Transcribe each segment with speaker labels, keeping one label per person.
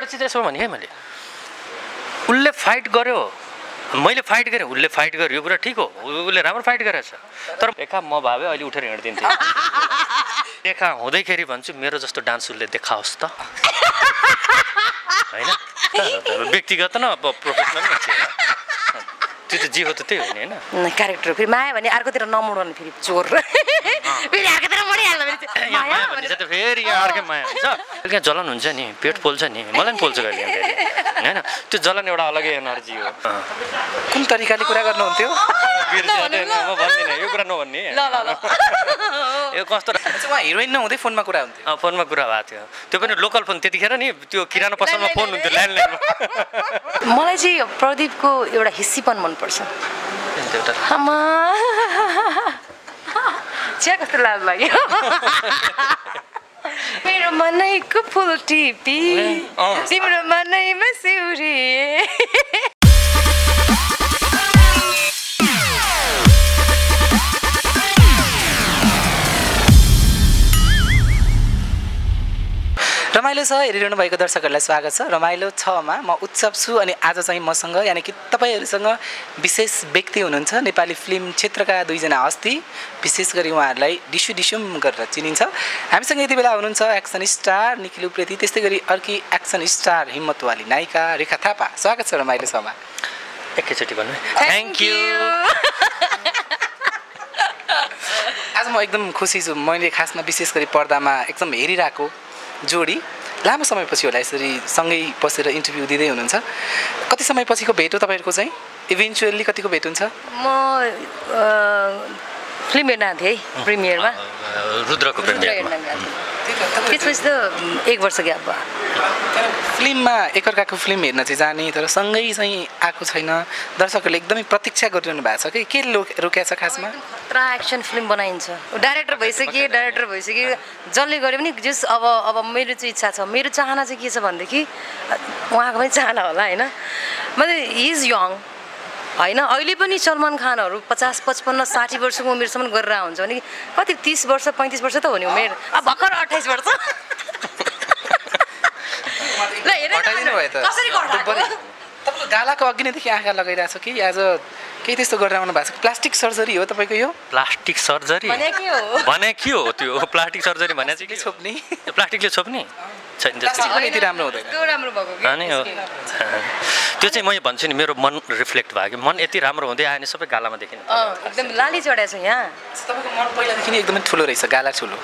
Speaker 1: एउटा चिज यसो भने है मैले उसले फाइट गर्यो मैले फाइट गरेँ उसले फाइट गर्यो यो कुरा ठिक हो उसले राम्रो फाइट गरेछ तर रेखा म भावे अहिले उठेर हिँड्दिन्थेँ रेखा हुँदैखेरि भन्छु मेरो जस्तो डान्स उसले देखाओस् त होइन व्यक्तिगत न प्रोफेसनल त्यो त जे हो त त्यही हो नि होइन
Speaker 2: क्यारेक्टर फेरि माया भने अर्कोतिर नमुडने फेरि चोर फेरि अर्कोतिर मरिहाल्नु
Speaker 1: फेरि अर्कै माया हुन्छ त्यहाँ जलन हुन्छ नि पेट पोल्छ नि मलाई पनि पोल्छ कहिले होइन त्यो जलन एउटा अलग्गै एनर्जी हो
Speaker 3: कुन तरिकाले कुरा गर्नुहुन्थ्यो
Speaker 1: म भन्दिनँ यो कुरा नभन्ने यो कस्तो
Speaker 3: उहाँ हिरोइन नहुँदै फोनमा कुरा हुन्थ्यो
Speaker 1: फोनमा कुरा भएको थियो त्यो पनि लोकल फोन त्यतिखेर नि त्यो किराना पसलमा फोन हुन्थ्यो ल्यान्डलाइनमा
Speaker 2: मलाई चाहिँ प्रदीपको एउटा हिस्सीपन मनपर्छ चिया कस्तो लाज लाग्यो मेरो मनैको फुल टिपी तिम्रो मनैमा सिउरी
Speaker 3: रमाइलो छ हेरिरहनु भएको दर्शकहरूलाई स्वागत छ रमाइलो 6मा म उत्सव छु अनि आज चाहिँ मसँग यानि कि तपाईहरुसँग विशेष व्यक्ति हुनुहुन्छ नेपाली फिल्म क्षेत्रका दुईजना हस्ती विशेष गरी उहाँहरूलाई डिसुम गरेर चिनिन्छ हामीसँग यति बेला हुनुहुन्छ एक्सन स्टार निखिल उप्रेती त्यस्तै गरी अर्की एक्सन स्टार हिम्मतवाली नायिका रेखा थापा स्वागत छ रमाइलो 6मा
Speaker 1: एकैचोटी भन्नु थ्यांक यू
Speaker 3: आज म एकदम खुसी छु मैले खासमा विशेष गरी पर्दामा एकदम हेरिरहेको जोडी लामो समयपछि होला यसरी सँगै बसेर इन्टरभ्यु दिँदै हुनुहुन्छ कति समयपछिको भेट हो तपाईहरुको चाहिँ इभेन्चुअली कतिको भेट हुन्छ
Speaker 2: म फिल्म हेर्न थिएँ प्रिमियरमा
Speaker 1: रुद्रको प्रिमियरमा
Speaker 2: त्यसपछि त 1 वर्ष ग्याप भयो
Speaker 3: फिल्ममा एकअर्काको फिल्म हेर्न चाहिँ जाने तर सँगै चाहिँ आएको छैन दर्शकहरूले एकदमै प्रतीक्षा गरिरहनु भएको छ के रोक्या छ खासमा
Speaker 2: खतरा एक्सन फिल्म बनाइन्छ डाइरेक्टर भइसक्यो जसले गरे पनि जस अब मेरो चाहिँ इच्छा छ मेरो चाहना चाहिँ के छ भनेदेखि उहाँको पनि चाहना होला हैन मतलब हि इज यङ हैन अहिले पनि सलमान खानहरु 50 55 60 वर्षको उमेरसम्म गरेर हुन्छ भने कति 30 वर्ष 35 वर्ष त हो नि उमेर अब भर्खर 28 वर्ष ल हेर्नु भयो त कसरी गर्दा
Speaker 3: तपाईको गालाको अघि नैदेखि आँखा लगाइरा छ कि आज केही त्यस्तो गरेर आउनु भएको छ प्लास्टिक सर्जरी हो तपाईको यो
Speaker 1: प्लास्टिक सर्जरी भने के हो त्यो प्लास्टिक सर्जरी भने चाहिँ के
Speaker 3: छोप्ने
Speaker 1: प्लास्टिकले छोप्ने छैन
Speaker 3: त्यस्तो यति राम्रो हुँदैन
Speaker 2: त्यो राम्रो भएको के
Speaker 1: अनि हो त्यो चाहिँ म भन्छु नि मेरो मन रिफ्लेक्ट भयो कि मन यति राम्रो हुँदै आयो नि सबै गालामा देखिन
Speaker 2: एकदम लाली चढाएको छ यहाँ
Speaker 3: तपाईको मन पहिलादेखि नै एकदमै ठुलो रहेछ गाला ठुलो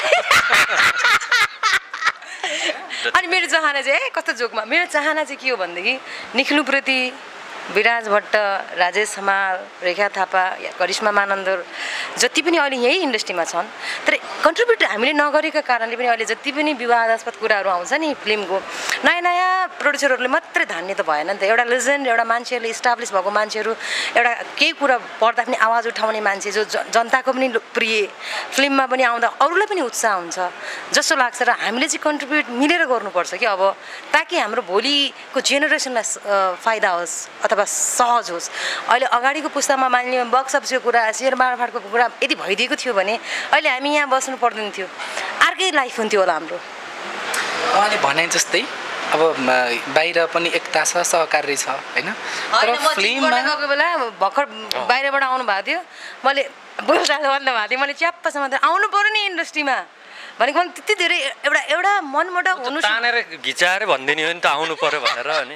Speaker 2: अनि मेरो चाहना चाहिँ कस्तो जोकमा मेरो चाहना चाहिँ के हो भन्देखि निखिल प्रति विराज भट्ट राजेश हमाल रेखा थापा करिश्मा मानन्दर जति पनि अहिले यही इन्डस्ट्रीमा छन् तर कन्ट्रिब्युट हामीले नगरेका कारणले पनि अहिले जति पनि विवादास्पद कुराहरू आउँछ नि फिल्मको नयाँ प्रोड्युसरहरूले मात्रै धान्ने त भएन नि त एउटा लेजेन्ड एउटा मान्छेहरूले इस्टाब्लिस भएको मान्छेहरू एउटा केही कुरा पर्दा पनि आवाज उठाउने मान्छे जो जनताको पनि प्रिय फिल्ममा पनि आउँदा अरूलाई पनि उत्साह हुन्छ जस्तो लाग्छ र हामीले चाहिँ कन्ट्रिब्युट मिलेर गर्नुपर्छ कि अब ताकि हाम्रो भोलिको जेनेरेसनलाई फाइदा होस् अथवा सहज होस् अहिले अगाडिको पुस्तामा मानिलियो बक्स अफिसको कुरा शेयर मार्फतको कुरा यदि भइदिएको थियो भने अहिले हामी यहाँ बस्नु पर्दैन थियो अर्कै लाइफ हुन्थ्यो होला हाम्रो
Speaker 3: उहाँले भने जस्तै अब बाहिर पनि एकता छ सहकार्य छ हैन तर फिल्ममा
Speaker 2: गएको बेला भर्खर बाहिरबाट आउनु भएको थियो मैले बोल्दा भन्दा भएको थियो मैले च्याप्पसम्म आउनु पर्यो नि इन्डस्ट्रीमा भनेको मैले त्यति धेरै एउटा मनबाट हुनु
Speaker 1: तानेर घिचाएर भन्दिने हो नि त आउनु पर्यो भनेर अनि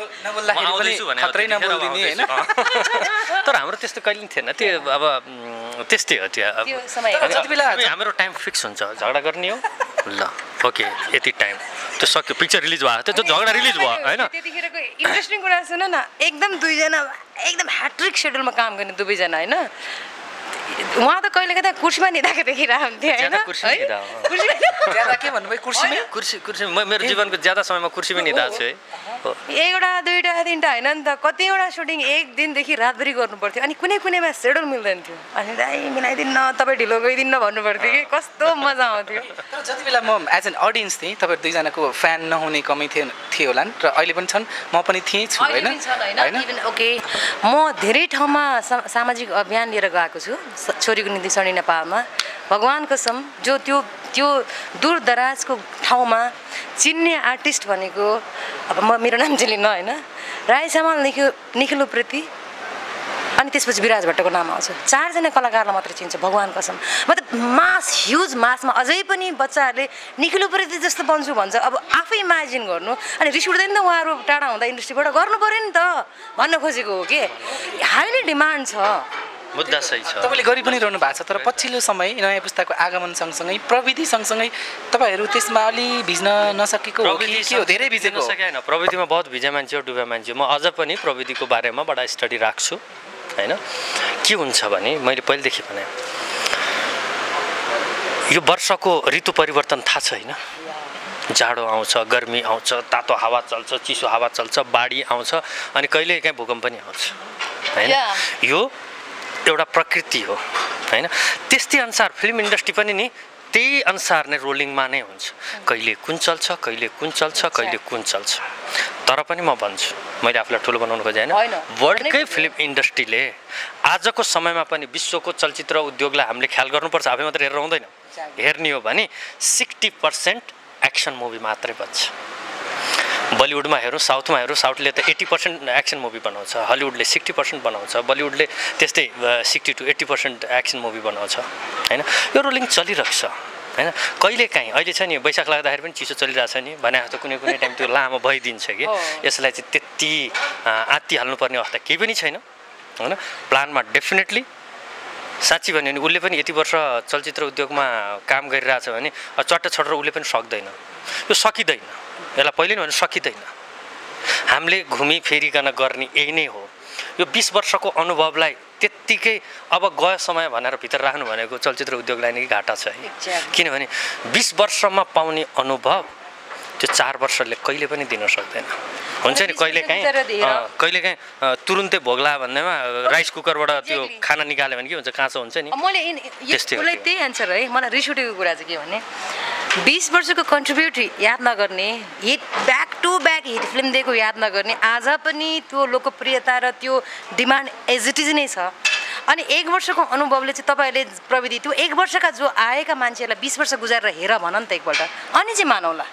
Speaker 1: तर हाम्रो त्यस्तो कहिले थिएन त्यो अब त्यस्तै हो त्यो हाम्रो टाइम फिक्स हुन्छ झगडा गर्ने हो ल ओके यति टाइम त्यो सक्यो पिक्चर रिलिज भयो त्यो झगडा रिलिज भयो हैन
Speaker 2: त्यतिखेरको इन्ट्रेस्टिङ कुरा सुन न एकदम दुईजना एकदम ह्याट्रिक सेड्युलमा काम गर्ने दुवैजना हैन उहाँ त कहिले कता कुर्सीमा निदाएको देखिरहेको हुन्थ्यो हैन
Speaker 3: ज्यादा के भन्नुभयो
Speaker 1: कुर्सी मेरो जीवनको ज्यादा समयमा कुर्सीमै निदाएको छु है
Speaker 2: एउटा दुईटा तीनटा हैन नि त कतिवटा सुटिङ एक दिनदेखि रातभरि गर्नु पर्थ्यो अनि कुनैमा सेड्युल मिल्दैन थियो अनि दाइ मिलाइदिन्न तपाईँ ढिलो गइदिन्न भन्नु पर्थ्यो कि कस्तो मजा आउँथ्यो
Speaker 3: तर जति बेला म एज एन अडियन्स थिएँ तपाईहरु दुईजनाको फ्यान नहुने कमी थियो होला र अहिले पनि छन् म पनि थिएँ छु हैन
Speaker 2: ओके म धेरै ठाउँमा सामाजिक अभियान लिएर गएको छु छोरीको निधि सडी नेपालमा भगवान कसम जो त्यो त्यो दूरदराजको ठाउँमा चिन्ने आर्टिस्ट भनेको अब मेरो नाम चाहिँ लिन होइन, राई सामाल, निखिल उप्रेती अनि त्यसपछि विराज भट्टको नाम आउँछ। 4 जना कलाकारलाई मात्रै चिन्छ, भगवान् कसम। मतलब मास, ह्युज मासमा अझै पनि बच्चाहरूले निखिल उप्रेती जस्तो बन्छु भन्छ। अब आफै इमेजिन गर्नु, अनि रिस उठ्दैन त उहाँहरू टाढा हुँदा इन्डस्ट्रीबाट गर्नु पऱ्यो नि त भन्न खोजेको हो कि। हाइली डिमान्ड छ,
Speaker 1: मुद्दा सही छ।
Speaker 3: तपाईँले गरि पनि रहनु भएको छ, तर पछिल्लो समय नयाँ पुस्ताको आगमन सँगसँगै प्रविधि सँगसँगै तपाईँहरू त्यसमा अलि भिज्न नसकेको हो कि के हो? धेरै भिजेको
Speaker 1: होइन, प्रविधिमा बहुत भिजे मान्छे हो, डुबे मान्छे। म अझ पनि प्रविधिको बारेमा बडा स्टडी राख्छु होइन। के हुन्छ भने मैले पहिलेदेखि भने यो वर्षको ऋतु परिवर्तन थाहा छ होइन, जाडो आउँछ, गर्मी आउँछ, तातो हावा चल्छ, चिसो हावा चल्छ, बाढी आउँछ, अनि कहिले काहीँ भूकम्प पनि आउँछ होइन। यो एउटा प्रकृति हो होइन। त्यस्तै अनुसार फिल्म इन्डस्ट्री पनि नि त्यही अनुसार नै रोलिङमा नै हुन्छ। कहिले कुन चल्छ, कहिले कुन चल्छ, कहिले कुन चल्छ। तर पनि म भन्छु, मैले आफूलाई ठुलो बनाउनु खोजेँ होइन, वर्ल्डकै फिल्म इन्डस्ट्रीले आजको समयमा पनि विश्वको चलचित्र उद्योगलाई हामीले ख्याल गर्नुपर्छ। आफै मात्रै हेरेर हुँदैन, हेर्ने हो भने 60% एक्सन मुभी मात्रै बन्छ। बलिउडमा हेरौँ, साउथमा हेरौँ, साउथले त 80% एक्सन मुभी बनाउँछ, हलिउडले 60% बनाउँछ, बलिउडले त्यस्तै 60 to 80% एक्सन मुभी बनाउँछ होइन। यो रोलिङ चलिरहेको छ होइन। कहिलेकाहीँ अहिले छ नि वैशाख लाग्दाखेरि पनि चिसो चलिरहेछ नि भने जस्तो कुनै कुनै टाइम त्यो लामो भइदिन्छ कि यसलाई चाहिँ त्यति आत्ती हाल्नुपर्ने अवस्था केही पनि छैन होइन। प्लानमा डेफिनेटली साँच्ची भन्यो भने उसले पनि यति वर्ष चलचित्र उद्योगमा काम गरिरहेछ भने चट्ट छोडेर उसले पनि सक्दैन, यो सकिँदैन। यसलाई पहिले नै भने सकिँदैन। हामीले घुमिफेरिकन गर्ने यही नै हो। यो 20 वर्षको अनुभवलाई त्यत्तिकै अब गयो समय भनेर भित्र राख्नु भनेको चलचित्र उद्योगलाई नै घाटा छ है। किनभने 20 वर्षमा पाउने अनुभव त्यो 4 वर्षले कहिले पनि दिन सक्दैन। हुन्छ नि कहिलेकाहीँ तुरुन्तै भोग्ला भन्दैमा राइस कुकरबाट त्यो खाना निकाल्यो भने के हुन्छ, काँचो हुन्छ नि।
Speaker 2: मैले उसलाई त्यही एन्सर है। मलाई रिस उठेको कुरा चाहिँ के भने 20 वर्षको कन्ट्रिब्युट याद नगर्ने, hit back to back hit film दिएको याद नगर्ने, आज पनि त्यो लोकप्रियता र त्यो डिमान्ड एज इट इज नै छ। अनि 1 वर्षको अनुभवले चाहिँ तपाईँहरूले प्रविधि त्यो 1 वर्षका जो आएका मान्छेहरूलाई 20 वर्ष गुजारेर हेर भन नि त एकपल्ट, अनि चाहिँ मानौला।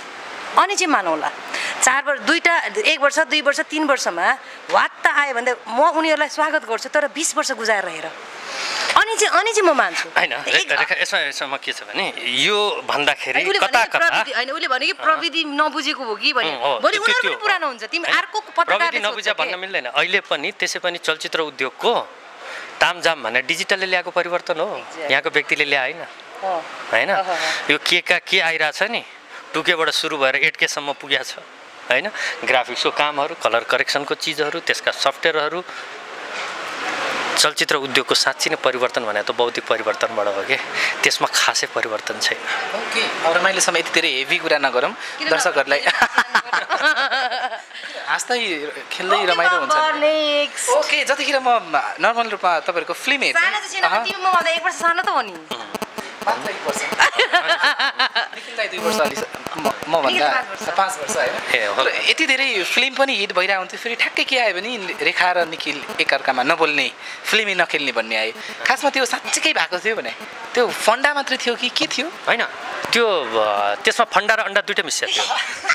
Speaker 2: 4 वर्ष 1 वर्ष 2 वर्ष 3 वर्षमा वात्त आयो भने म उनीहरूलाई स्वागत गर्छु, तर 20 वर्ष गुजारेर हेर अनि चाहिँ म मान्छु
Speaker 1: होइन। यसमा के छ भने यो भन्दाखेरि कता
Speaker 2: होइन, उसले भने कि प्रविधि नबुझेको हो कि भने भोलि उनीहरू पनि पुरानो हुन्छ, तिमी अर्को पत्रकारले
Speaker 1: नबुझ्या भन्न मिल्दैन। अहिले पनि त्यसै पनि चलचित्र उद्योगको तामझाम भने डिजिटलले ल्याएको परिवर्तन हो, यहाँको व्यक्तिले ल्याए होइन। यो के आइरहेछ नि, 2Kबाट सुरु भएर 8K सम्म पुगेको छ होइन। ग्राफिक्सको कामहरू, कलर करेक्सनको चिजहरू, त्यसका सफ्टवेयरहरू, चलचित्र उद्योगको साँच्ची नै परिवर्तन भने त बौद्धिक परिवर्तनबाट हो कि, त्यसमा खासै परिवर्तन छैन।
Speaker 3: ओके, अब रमाइलोसम्म यति धेरै हेभी कुरा नगरौँ, दर्शकहरूलाई हाँस्दै खेल्दै रमाइलो हुन्छ। ओके, जतिखेर म नर्मल रूपमा तपाईँहरूको फिल्म हेर्छु,
Speaker 2: 1 वर्ष सानो त हो नि,
Speaker 3: मात्र 1 वर्ष, निखिललाई 2 वर्ष अलि मभन्दा 5 वर्ष होइन। यति धेरै फिल्म पनि हिट भइरहेको हुन्थ्यो, फेरि ठ्याक्कै के आयो भने रेखा र निखिल एकअर्कामा नबोल्ने, फिल्मै नखेल्ने भन्ने आयो। खासमा त्यो साँच्चीकै भएको थियो भने त्यो फन्डा मात्रै थियो कि के थियो?
Speaker 1: होइन, त्यो त्यसमा फन्डा र अन्डा दुइटै मिसिया थियो।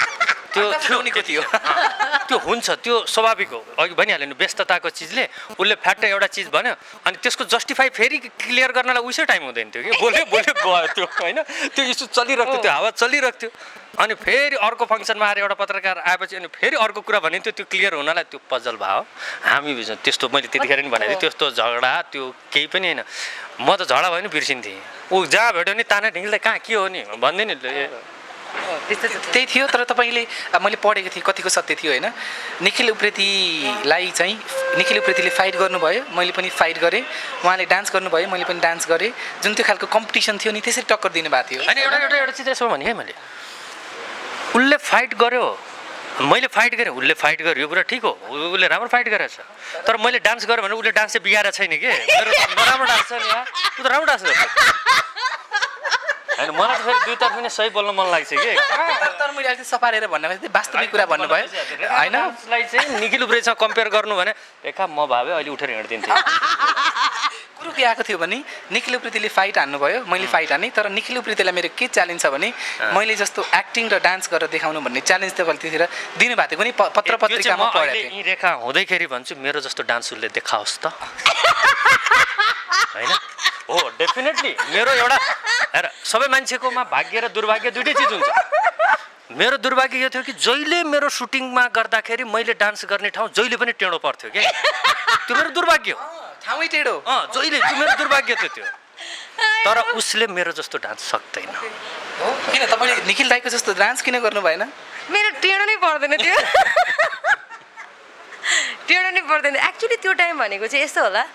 Speaker 1: त्यो हुन्छ, त्यो स्वाभाविक हो। अघि भनिहाल्यो नि, व्यस्तताको चिजले उसले फ्याट्टै एउटा चिज भन्यो अनि त्यसको जस्टिफाई फेरि क्लियर गर्नलाई उसै टाइम हुँदैन थियो कि, बोल्यो गयो त्यो होइन। त्यो इस्यु चलिरहेको थियो, त्यो हावा चलिरहेको थियो, अनि फेरि अर्को फङ्सनमा आएर एउटा पत्रकार आएपछि अनि फेरि अर्को कुरा भनिन्थ्यो, त्यो क्लियर हुनलाई त्यो पजल भयो। हामी त्यस्तो मैले त्यतिखेर नि भनेको थिएँ, त्यस्तो झगडा त्यो केही पनि होइन। म त झगडा भयो नि बिर्सिन्थेँ, ऊ जहाँ भेट्यो नि ताना ढिङ्गलाई कहाँ के हो नि भन्दै नि
Speaker 3: त्यही थियो। तर तपाईँले मैले पढेको थिएँ, कतिको सत्य थियो होइन, निखिल उप्रेतीले फाइट गर्नुभयो, मैले पनि फाइट गरेँ, उहाँले डान्स गर्नुभयो, मैले पनि डान्स गरेँ, जुन त्यो खालको कम्पिटिसन थियो नि त्यसरी टक्कर दिनुभएको थियो।
Speaker 1: होइन, एउटा चिज यसो भने है, मैले उसले फाइट गर्यो, मैले फाइट गरेँ, उसले फाइट गर्यो, यो कुरा ठिक हो, उसले राम्रो फाइट गरेछ। तर मैले डान्स गरेँ भने उसले डान्स चाहिँ बिगारेको छैन कि, राम्रो डान्स छ नि, ऊ त राम्रो डान्स गर्छ होइन। मलाई त फेरि दुईतर्फ पनि सही बोल्न मन लाग्छ कि,
Speaker 3: तर मैले अहिले सपारेर भन्नु वास्तविक कुरा भन्नुभयो होइन।
Speaker 1: उसलाई चाहिँ निखिल उप्रेतीसँग कम्पेयर गर्नु भने रेखा म भावे अहिले उठेर हिँड्दिन्थेँ।
Speaker 3: कुरो के आएको थियो भने निखिल उप्रेतीले फाइट हान्नुभयो, मैले फाइट हाने, तर निखिल उप्रेतीलाई मेरो के च्यालेन्ज छ भने मैले जस्तो एक्टिङ र डान्स गरेर देखाउनु भन्ने च्यालेन्ज तपाईँले त्यतिखेर दिनुभएको थियो पनि पत्र पत्रिकामा पढेको थिएँ।
Speaker 1: यी रेखा हुँदैखेरि भन्छु मेरो जस्तो डान्स उसले देखाओस् त होइन। हो डेफिनेटली मेरो एउटा हेर सबै मान्छेकोमा भाग्य र दुर्भाग्य दुइटै चिज हुन्छ। मेरो दुर्भाग्य यो थियो कि जहिले मेरो सुटिङमा गर्दाखेरि मैले डान्स गर्ने ठाउँ जहिले पनि टेढो पर्थ्यो क्या, त्यो मेरो दुर्भाग्य हो।
Speaker 3: ठाउँै टेढो
Speaker 1: जहिले त्यो मेरो दुर्भाग्य थियो त्यो। तर उसले मेरो जस्तो डान्स सक्दैन।
Speaker 3: किन तपाईँले निखिल दाईको जस्तो डान्स किन गर्नु भएन?
Speaker 2: मेरो टेढो नै पर्दैन त्यो, टेढो नै पर्दैन। एक्चुली त्यो टाइम भनेको चाहिँ यस्तो होला,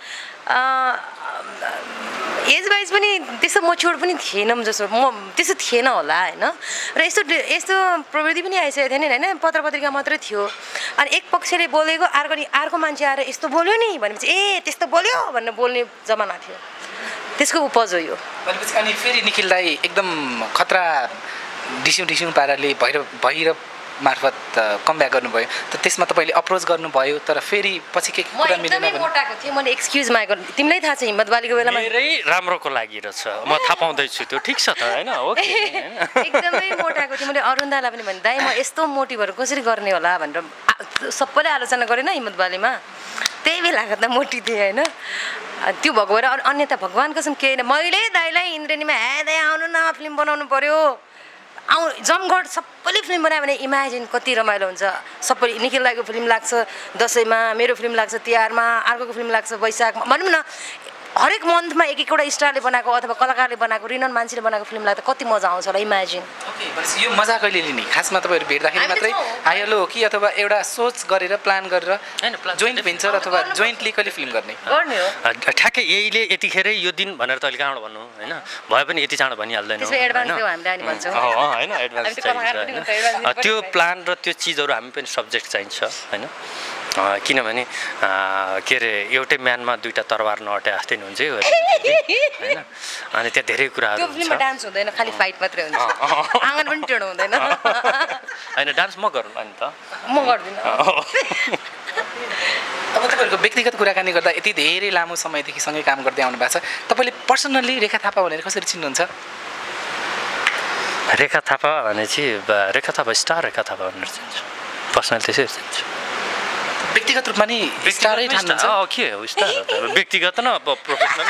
Speaker 2: एज वाइज पनि त्यस्तो मच्योर पनि थिएनौँ जस्तो त्यस्तो थिएन होला होइन। र यस्तो प्रविधि पनि आइसकेको थिएन होइन, पत्र पत्रिका मात्रै थियो। अनि एक पक्षले बोलेको अर्को मान्छे आएर यस्तो बोल्यो नि भनेपछि ए त्यस्तो बोल्यो भनेर बोल्ने जमाना थियो, त्यसको उपज हो यो।
Speaker 3: भनेपछि अनि फेरि निखिल दाई एकदम खतरा डिस्यौँ पाराले भैरव मार्फत कमब्याक गर्नुभयो, त त्यसमा तपाईँले अप्रोच गर्नुभयो, तर फेरि पछि के कुरा मिलेन भने
Speaker 2: मोटाएको थिएँ, मैले एक्सक्युज मागेको। तिमीलाई थाहा छ हिम्मत बालीको बेलामा
Speaker 1: मेरै राम्रोको लागि रहेछ, म थाहा पाउँदैछु त्यो ठिक छ त होइन। ओके
Speaker 2: एकदमै मोटाएको थिएँ। मैले अरुन्दालाई पनि भने दाइ म यस्तो मोटी भएर कसरी गर्ने होला भनेर सबैले आलोचना गरेन हिम्मत बालीमा, त्यही बेलाको त मोटी थिएँ होइन। त्यो भएको भएर अन्यथा भगवान्को कसम केही होइन। मैले दाइलाई इन्द्रेणीमा दाइ आउनु न फिल्म बनाउनु पर्यो जमघट सबैले फिल्म बनायो भने इमेजिन कति रमाइलो हुन्छ। सबै निखिल दाइको फिल्म लाग्छ दसैँमा, मेरो फिल्म लाग्छ तिहारमा, अर्कोको फिल्म लाग्छ वैशाखमा, भनौँ न हरेक मन्थमा एक एकवटा स्टारले बनाएको अथवा कलाकारले बनाएको रिनन मान्छेले बनाएको फिल्म लाग्दा कति मजा आउँछ होला इमेजिन।
Speaker 3: यो मजा कहिले लिने? खासमा तपाईँहरू भेट्दाखेरि मात्रै आइहाल्यो हो कि अथवा एउटा सोच गरेर प्लान गरेर जोइन्ट भेन्चर अथवा जोइन्टली कहिले फिल्म गर्ने
Speaker 1: हो? ठ्याक्कै यहीले यतिखेरै यो दिन भनेर त अहिले कहाँबाट भन्नु होइन, भए पनि यति चाँडो भनिहाल्दैन होइन। एडभान्स चाहिन्छ, त्यो प्लान र त्यो चिजहरू हामी पनि सब्जेक्ट चाहिन्छ होइन। किनभने के अरे एउटै म्यानमा दुईवटा तरवार नअटे जस्तै हुन्छ होइन। अनि त्यहाँ धेरै कुराहरू हुन्छ।
Speaker 2: डान्स हुँदैन, खालि फाइट मात्रै हुन्छ, आँगन पनि टेढो हुँदैन
Speaker 1: होइन। डान्स म गरौँ नि त,
Speaker 2: म गर्दिनँ।
Speaker 3: अब तपाईँहरूको व्यक्तिगत कुराकानी गर्दा यति धेरै लामो समयदेखि सँगै काम गर्दै आउनु भएको छ, तपाईँले पर्सनल्ली रेखा थापा भनेर कसरी चिन्नुहुन्छ?
Speaker 1: रेखा थापा भने चाहिँ रेखा थापा स्टार रेखा थापा भनेर चिन्छु, पर्सनल त्यसरी चिन्छु।
Speaker 3: व्यक्तिगत रूपमा नि स्टारै ठान्नुहुन्छ?
Speaker 1: के हो स्टार, व्यक्तिगत न प्रोफेसनल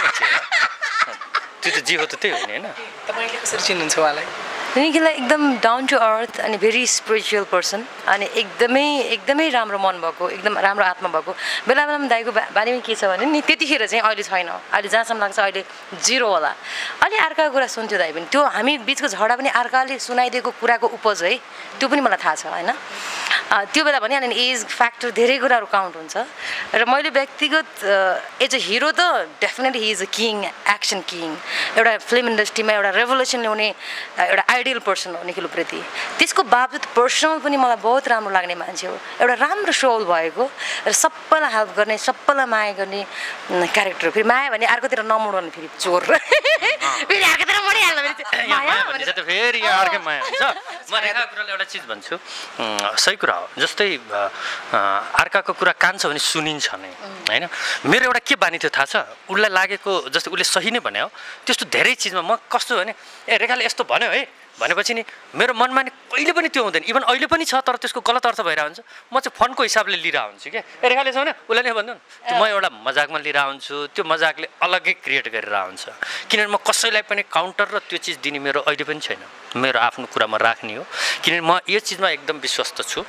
Speaker 1: त्यो त जे हो त त्यही हो नि होइन।
Speaker 3: तपाईँले कसरी चिन्नुहुन्छ उहाँलाई?
Speaker 2: निखिललाई एकदम डाउन टु अर्थ अनि भेरी स्पिरिचुअल पर्सन अनि एकदमै राम्रो मन भएको, एकदम राम्रो आत्मा भएको। बेला बेलामा दाइको बारेमा के छ भने नि त्यतिखेर चाहिँ अहिले छैन, अहिले जहाँसम्म लाग्छ अहिले जिरो होला। अलि अर्काको कुरा सुन्थ्यो दाइ पनि, त्यो हामी बिचको झगडा पनि अर्काले सुनाइदिएको कुराको उपज है, त्यो पनि मलाई थाहा छ होइन। त्यो बेला भनिहाल्यो नि एज फ्याक्टर धेरै कुराहरू काउन्ट हुन्छ। र मैले व्यक्तिगत एज अ हिरो त definitely he is a king, action king, एउटा फिल्म इन्डस्ट्रीमा एउटा रेभोल्युसन ल्याउने एउटा आइडियल पर्सन हो निखिल उप्रेती। त्यसको बावजुद पर्सनल पनि मलाई बहुत राम्रो लाग्ने मान्छे हो, एउटा राम्रो सोल भएको र सबैलाई हेल्प गर्ने, सबैलाई माया गर्ने क्यारेक्टर। फेरि माया भने अर्कोतिर नमुडाउने, फेरि चोर फेरि अर्कोतिर मरिहाल्नु
Speaker 1: फेरि अर्कै माया हुन्छ। म रेखा कुराले एउटा चिज भन्छु, सही कुरा हो। जस्तै अर्काको कुरा कान्छ भने सुनिन्छ नै होइन। मेरो एउटा के बानी थियो थाहा छ, उसलाई लागेको जस्तै उसले सही नै भन्यो त्यस्तो धेरै चिजमा म कस्तो भने ए रेखाले यस्तो भन्यो है भनेपछि नि मेरो मनमा नि कहिले पनि त्यो हुँदैन। इभन अहिले पनि छ, तर त्यसको गलत अर्थ भइरहेको हुन्छ। म चाहिँ फनको हिसाबले लिएर हुन्छु क्या, ए रेखाले छ भने उसलाई नै भन्नु त्यो म एउटा मजाकमा लिएर हुन्छु, त्यो मजाकले अलग्गै क्रिएट गरेर हुन्छ। किनभने म कसैलाई पनि काउन्टर र त्यो चिज दिने मेरो अहिले पनि छैन, मेरो आफ्नो कुरामा राख्ने हो। किनभने म यो चिजमा एकदम विश्वस्त छु,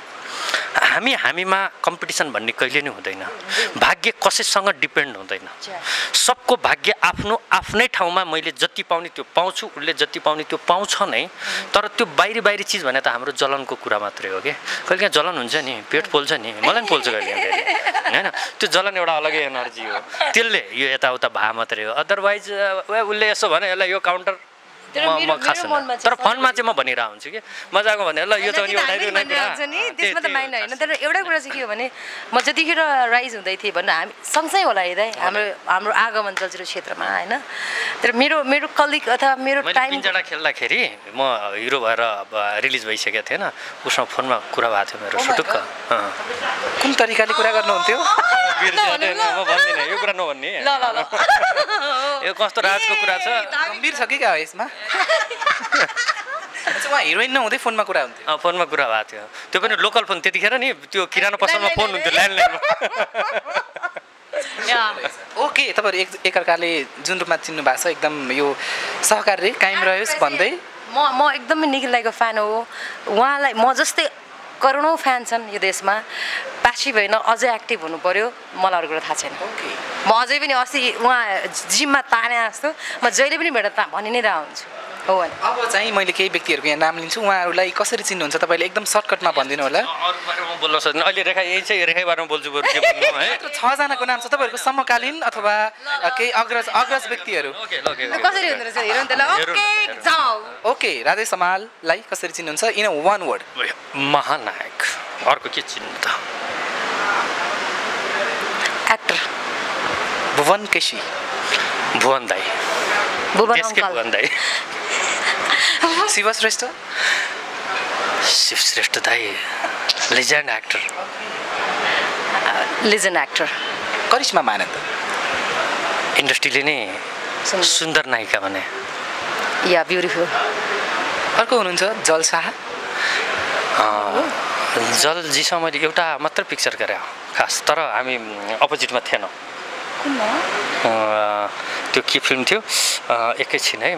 Speaker 1: हामीमा कम्पिटिसन भन्ने कहिले नै हुँदैन, भाग्य कसैसँग डिपेन्ड हुँदैन। सबको भाग्य आफ्नो आफ्नै ठाउँमा, मैले जति पाउने त्यो पाउँछु, उसले जति पाउने त्यो पाउँछ नै। तर त्यो बाहिरी चिज भने त हाम्रो जलनको कुरा मात्रै हो कि, कहिले काहीँ जलन हुन्छ नि, पेट पोल्छ नि, मलाई पनि पोल्छ कहिले होइन। त्यो जलन एउटा अलग्गै एनर्जी हो, त्यसले यो यताउता भए मात्रै हो। अदरवाइज उसले यसो भने यसलाई यो काउन्टर म खास तर फनमा चाहिँ म भनिरहेको हुन्छु कि मजाको भने ल यो चाहिँ
Speaker 2: त्यसमा त माइन्ड होइन। तर एउटा कुरा चाहिँ के हो भने म जतिखेर राइज हुँदै थिएँ भन्दा हामी सँगसँगै होला हेर्दै हाम्रो आगमन चलचित्र क्षेत्रमा होइन। तर मेरो कलिग अथवा मेरो टाइम
Speaker 1: पिञ्जडा खेल्दाखेरि म हिरो भएर रिलिज भइसकेको थिएन, उसँग फोनमा कुरा भएको थियो मेरो सुटुक्क।
Speaker 3: कुन तरिकाले कुरा गर्नुहुन्थ्यो?
Speaker 1: बिर्स्यो अरे म भन्दिनँ यो कुरा नभन्ने
Speaker 2: ल ल ल
Speaker 1: यो कस्तो राजको कुरा छ
Speaker 3: गम्भीर छ कि क्या हो यसमा उहाँ हिरोइन नहुँदै फोनमा कुरा हुन्थ्यो
Speaker 1: फोनमा कुरा भएको थियो त्यो पनि लोकल फोन त्यतिखेर नि त्यो किराना पसलमा फोन हुन्थ्यो ल्यान्डलाइनमा
Speaker 3: ओके तपाईँहरू एकअर्काले जुन रूपमा चिन्नु भएको छ एकदम यो सहकार्य कायम रहोस् भन्दै
Speaker 2: म एकदमै निखिल दाइको फ्यान हो उहाँलाई म जस्तै करोडौँ फ्यान छन् यो देशमा प्यासिभ होइन अझै एक्टिभ हुनु पर्यो मलाई अरू कुरा थाहा छैन म अझै पनि अस्ति उहाँ जिममा ताने जस्तो म जहिले पनि भेट्दा भनि नै रह हुन्छु हो भने
Speaker 3: अब चाहिँ मैले केही व्यक्तिहरूको यहाँ नाम लिन्छु उहाँहरूलाई कसरी चिन्नुहुन्छ तपाईँले एकदम सर्टकटमा भनिदिनु होला
Speaker 1: अरू बारेमा बोल्न सक्दैन अहिले रेखा यही चाहिँ रेखाको बारेमा बोल्छु बरु के भन्नु है
Speaker 3: 6 जनाको नाम छ तपाईँहरूको समकालीन अथवा केही अग्रज व्यक्तिहरू
Speaker 2: कसरी हुँदो रहेछ हेरौँ त्यसलाई ओके जाऊ
Speaker 3: ओके राजेश हमाललाई कसरी चिन्नुहुन्छ इन वान वर्ड
Speaker 1: महानायक अर्को के चिन्नु त
Speaker 2: एक्टर
Speaker 3: भुवन केसी
Speaker 1: भुवन दाई
Speaker 2: भुवन
Speaker 1: देशकै
Speaker 2: अङ्कल
Speaker 1: भुवन दाई
Speaker 3: शिव श्रेष्ठ
Speaker 1: शिव श्रेष्ठ दाई legend actor
Speaker 2: legend actor
Speaker 3: Karishma Manandhar
Speaker 1: इन्डस्ट्रीले नै सुन्दर नायिका भने
Speaker 2: या ब्युटिफुल
Speaker 3: अर्को हुनुहुन्छ जल शाह
Speaker 1: जलजीसँग मैले एउटा मात्र पिक्चर गरेँ खास तर हामी अपोजिटमा थिएनौँ त्यो के फिल्म थियो एकैछिन है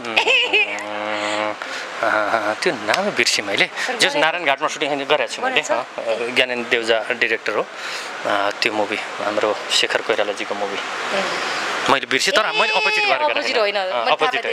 Speaker 1: त्यो नाम बिर्सेँ मैले जस नारायण घाटमा सुटिङ गरेको छु मैले ज्ञानेन्द्र देउजा डिरेक्टर हो त्यो मुभी हाम्रो शेखर कोइरालाजीको मुभी मैले बिर्सेँ तर मैले अपोजिट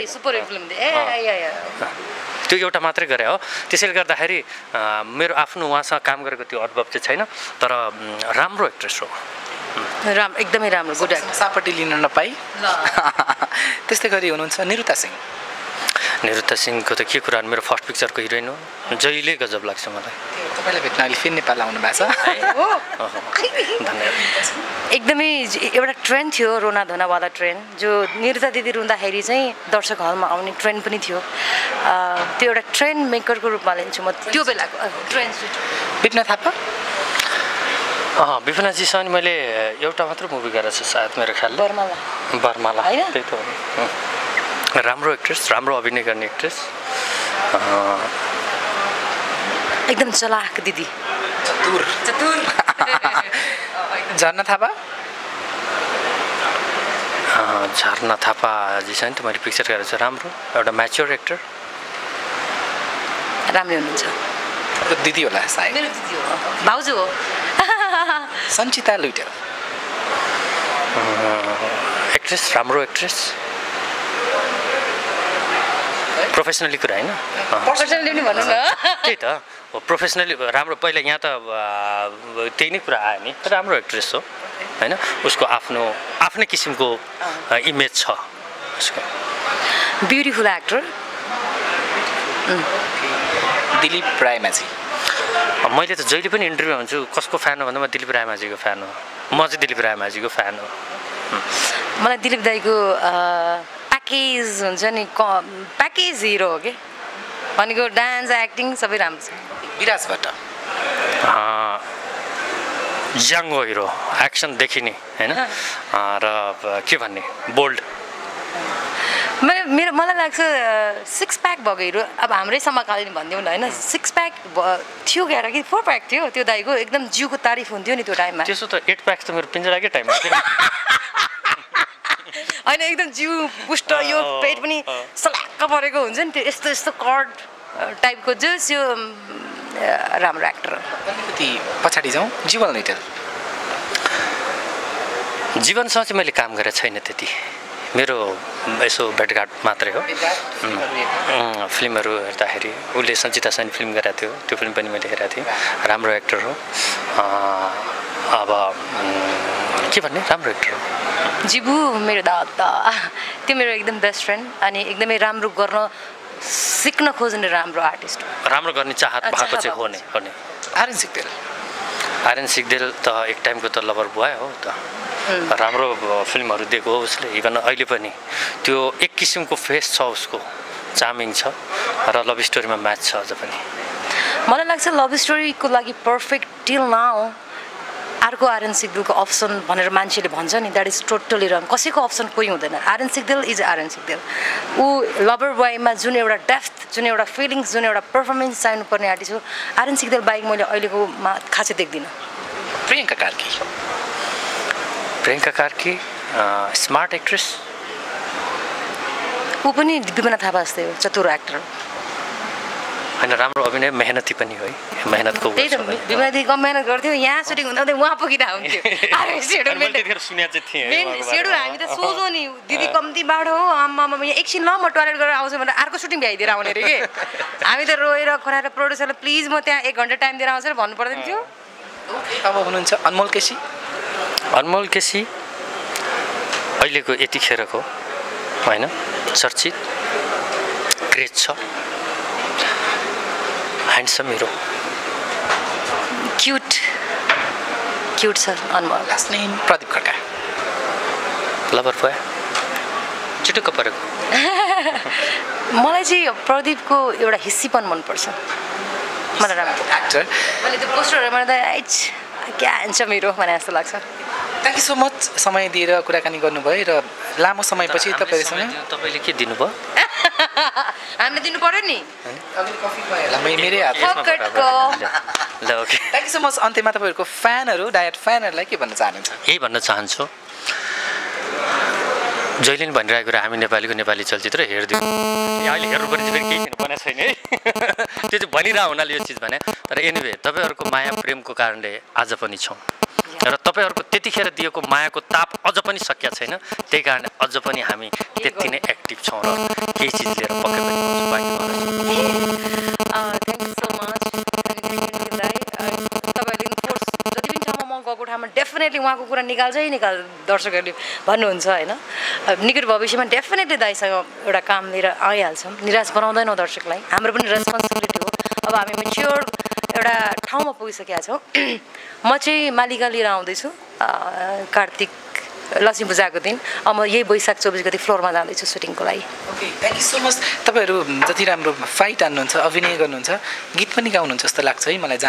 Speaker 1: त्यो एउटा मात्रै गरेँ हो त्यसैले गर्दाखेरि मेरो आफ्नो उहाँसँग काम गरेको त्यो अनुभव चाहिँ छैन तर राम्रो एक्ट्रेस हो
Speaker 2: एकदमै राम्रो गुड एक्टर
Speaker 3: सापट्टि लिन नपाई त्यस्तै गरी हुनुहुन्छ निरुता सिंह
Speaker 1: निरुता सिंहको त के कुरा मेरो फर्स्ट पिक्चरको हिरोइन हो जहिले गजब लाग्छ मलाई
Speaker 3: तपाईँलाई भेट्न अहिले फेरि नेपाल आउनु भएको छ
Speaker 1: धन्यवाद
Speaker 2: एकदमै एउटा ट्रेन थियो रोना धोनावाला ट्रेन जो निरुता दिदी रुँदाखेरि चाहिँ दर्शक हलमा आउने ट्रेन पनि थियो त्यो एउटा ट्रेन मेकरको रूपमा लिन्छु म त्यो बेलाको ट्रेन
Speaker 3: विपना थापा
Speaker 1: विपनाजीसँग मैले एउटा मात्र मुभी गरेको छु सायद मेरो ख्याल बर्माला त्यही त हो राम्रो एक्ट्रेस राम्रो अभिनय गर्ने एक्ट्रेस
Speaker 2: एकदम चलाक दिदी चतुर
Speaker 3: झर्ना थापा
Speaker 1: झर्ना थापाजीसँग त मैले पिक्चर गरेको छु राम्रो एउटा म्याच्योर एक्टर
Speaker 2: राम्रै हुनुहुन्छ
Speaker 3: दिदी होला सायद
Speaker 2: मेरो दिदी हो भाउजू हो
Speaker 3: सञ्चिता लुइटेल
Speaker 1: एक्ट्रेस राम्रो एक्ट्रेस प्रोफेसनली कुरा होइन
Speaker 2: प्रोफेसनली पनि भनौँ न
Speaker 1: त्यही त हो प्रोफेसनली राम्रो पहिला यहाँ त त्यही नै कुरा आयो नि राम्रो एक्ट्रेस हो होइन उसको आफ्नै किसिमको इमेज छ उसको
Speaker 2: ब्युटिफुल एक्टर
Speaker 3: दिलीप रायमाझी
Speaker 1: मैले त जहिले पनि इन्टरभ्यू हुन्छु कसको फ्यान हो भन्दा म दिलीप रायमाझीको फ्यान हो म चाहिँ दिलीप रायमाझीको फ्यान हो
Speaker 2: मलाई दिलीप दाईको प्याकेज हुन्छ नि प्याकेज हिरो हो कि भनेको डान्स एक्टिङ सबै राम्रो छ
Speaker 3: Biraj Bhatt
Speaker 1: young hero action देखिने होइन र के भन्ने बोल्ड
Speaker 2: मलाई लाग्छ सिक्स प्याक भएको हिरो अब हाम्रै समकालीन भनिदिउँ न होइन सिक्स प्याक थियो क्या कि 4 प्याक थियो त्यो दाईको एकदम जिउको तारिफ हुन्थ्यो नि त्यो टाइममा
Speaker 1: त्यसो त 8 प्याक त मेरो पिन्जराकै टाइममा थियो
Speaker 2: होइन एकदम जिउ पुष्ट यो पेट पनि सलाक्क परेको हुन्छ नि त्यो यस्तो यस्तो कर्ड टाइपको जस यो राम्रो एक्टर
Speaker 3: अलिकति पछाडि जाउँ जीवन लुइटेल
Speaker 1: जीवनसँग चाहिँ मैले काम गरेको छैन त्यति मेरो यसो भेटघाट मात्रै हो फिल्महरू हेर्दाखेरि उसले सञ्चितासँग फिल्म गरेको थियो त्यो फिल्म पनि मैले हेरेको थिएँ राम्रो एक्टर हो अब के भन्ने राम्रो एक्टर हो
Speaker 2: जिबु मेरो दादा त्यो मेरो एकदम बेस्ट फ्रेन्ड अनि एकदमै राम्रो गर्न सिक्न खोज्ने राम्रो आर्टिस्ट
Speaker 1: राम्रो गर्ने चाहत भएको चाहिँ हो नै आर्यन सिग्देल त एक टाइमको त लभर बोय हो त राम्रो फिल्महरू दिएको हो उसले इभन अहिले पनि त्यो एक किसिमको फेस छ उसको चार्मिङ छ र लभ स्टोरीमा म्याच छ अझ पनि
Speaker 2: मलाई लाग्छ लभ स्टोरीको लागि पर्फेक्ट टिल नाउ अर्को आर्यन सिग्देलको अप्सन भनेर मान्छेले भन्छ नि द्याट इज टोटली रङ कसैको अप्सन कोही हुँदैन आर्यन सिग्देल इज आर्यन सिग्देल ऊ लभर बोयमा जुन एउटा डेप्थ जुन एउटा फिलिङ्स जुन एउटा पर्फर्मेन्स चाहिनुपर्ने आर्टिस्ट हो आर्यन सिग्देल बाहेक मैले अहिलेकोमा खासै देख्दिनँ
Speaker 3: प्रियङ्का कार्की
Speaker 1: स्मार्ट एक्ट्रेस
Speaker 2: ऊ पनि विमला थापा जस्तै हो चतुर एक्टर
Speaker 1: होइन राम्रो अभिनय मेहनती पनि हो है मेहनतको
Speaker 2: त्यही त विमला दिदी कम मेहनत गर्थ्यो यहाँ सुटिङ हुँदा उहाँ पुगिँदा हुन्थ्यो सेड्युल हामी त सोझो नि दिदी कम्ती बाटो हो आम्मा यहाँ एकछिन ल म टोयलेट गरेर आउँछु भनेर अर्को सुटिङ भ्याइदिएर आउने अरे कि हामी त रोएर कराएर प्रोड्युसरलाई प्लिज म त्यहाँ 1 घन्टा टाइम दिएर आउँछु भन्नु पर्दैन थियो
Speaker 3: अब हुनुहुन्छ अनमोल केसी
Speaker 1: अहिलेको यतिखेरको होइन चर्चित ग्रेट छ ह्यान्डसम हिरो
Speaker 2: क्युट छ Anmol
Speaker 3: last name Pradeep Khadka
Speaker 1: lover boy चिटुक्क परेको
Speaker 2: मलाई चाहिँ प्रदीपको एउटा हिस्सीपन मनपर्छ मलाई राम्रो
Speaker 3: एक्टर
Speaker 2: मैले त्यो पोस्टरहरूमा त क्या ह्यान्डसम हिरो भने जस्तो लाग्छ
Speaker 3: थ्याङ्क यू सो मच समय दिएर कुराकानी गर्नुभयो र लामो समयपछि
Speaker 1: तपाईँले के दिनुभयो
Speaker 2: हामीले दिनु पर्यो नि
Speaker 3: मेरै हातमा थ्याङ्क यू सो मच अन्त्यमा तपाईँहरूको फ्यानहरू डायट फ्यानहरूलाई के भन्न चाहनुहुन्छ
Speaker 1: यही भन्न चाहन्छु जहिले पनि भनिरहेको कुरा हामी नेपाली चलचित्र हेरिदिउँ अहिले हेर्नुपर्ने चाहिँ केही छैन भनेको छैन है त्यो चाहिँ भनिरह हुनाले यो चिज भने तर एनिवे तपाईँहरूको माया प्रेमको कारणले आज पनि छौँ र तपाईँहरूको त्यतिखेर दिएको मायाको ताप अझ पनि सकिया छैन त्यही कारण अझ पनि हामी त्यति नै एक्टिभ छौँ र केही चिज लिएर पक्कै पनि आउँछौँ बाँकी
Speaker 2: थ्याङ्क यू सो मच तपाईँले फोर्स जति पनि ठाउँमा म गएको ठाउँमा डेफिनेटली उहाँको कुरा निकाल दर्शकहरूले भन्नुहुन्छ होइन निकट भविष्यमा डेफिनेटली दाइसँग एउटा काम लिएर आइहाल्छौँ निराश बनाउँदैनौँ दर्शकलाई हाम्रो पनि रेस्पोन्सिबिलिटी हो अब हामी मेच्योर एउटा ठाउँमा पुगिसकेका छौँ म चाहिँ मालिका लिएर आउँदैछु कार्तिक लक्ष्मी पूजाको दिन अब म यही वैशाख 24 गते फ्लोरमा जाँदैछु सुटिङको लागि
Speaker 3: okay thank you so much तपाईँहरू जति राम्रो फाइट हान्नुहुन्छ अभिनय गर्नुहुन्छ गीत पनि गाउनुहुन्छ जस्तो लाग्छ है मलाई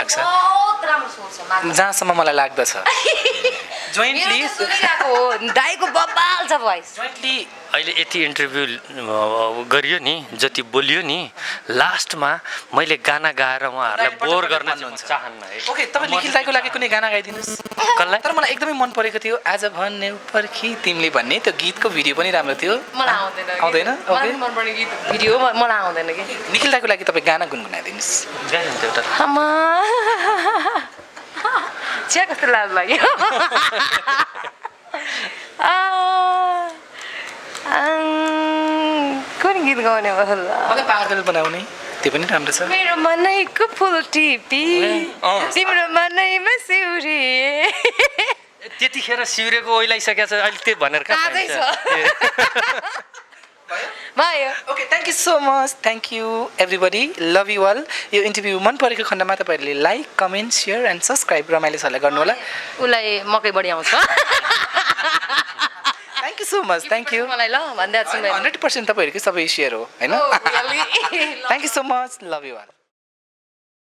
Speaker 3: जहाँसम्म मलाई लाग्दछ जोइन्टली
Speaker 2: दाइको बब्बाल छ भोइस
Speaker 1: जोइन्टली अहिले यति इन्टरभ्यू गरियो नि जति बोलियो नि लास्टमा मैले गाना गाएर उहाँहरूलाई बोर गर्न चाहन्न है
Speaker 3: ओके तपाईँ निखिल दाइको लागि कुनै गाना गाइदिनुहोस्
Speaker 1: कसलाई
Speaker 3: तर मलाई एकदमै मन परेको थियो आज भन्ने पर्खी तिमीले भन्ने त्यो गीतको भिडियो पनि राम्रो थियो
Speaker 2: मलाई
Speaker 3: आउँदैन ओके
Speaker 2: मन पर्ने गीत भिडियो मलाई आउँदैन कि
Speaker 3: निखिल दाइको लागि तपाईँ गाना गुनगुनाइदिनुहोस्
Speaker 2: चिया कस्तो लाज लाग्यो कुन गीत गाउने
Speaker 3: मलाई पागल बनाउने त्यो पनि राम्रो छ
Speaker 2: मेरो मनैको फुल टिपी तिम्रो मनैमा सिउरी
Speaker 1: त्यतिखेर सिउरेको ओइलाइसकेको छ अहिले त्यो भनेर
Speaker 2: भयो
Speaker 3: okay thank you so much thank you everybody love you all यो इन्टरभ्यू मन परेको खण्डमा तपाईँहरूले like comment share and subscribe रमाइलो सरलाई गर्नु होला
Speaker 2: उसलाई मकै बढी आउँछ
Speaker 3: thank you so much thank you
Speaker 2: मलाई ल भन्दै
Speaker 3: 100% तपाईँहरूकै सबै सेयर हो होइन thank you so much love you all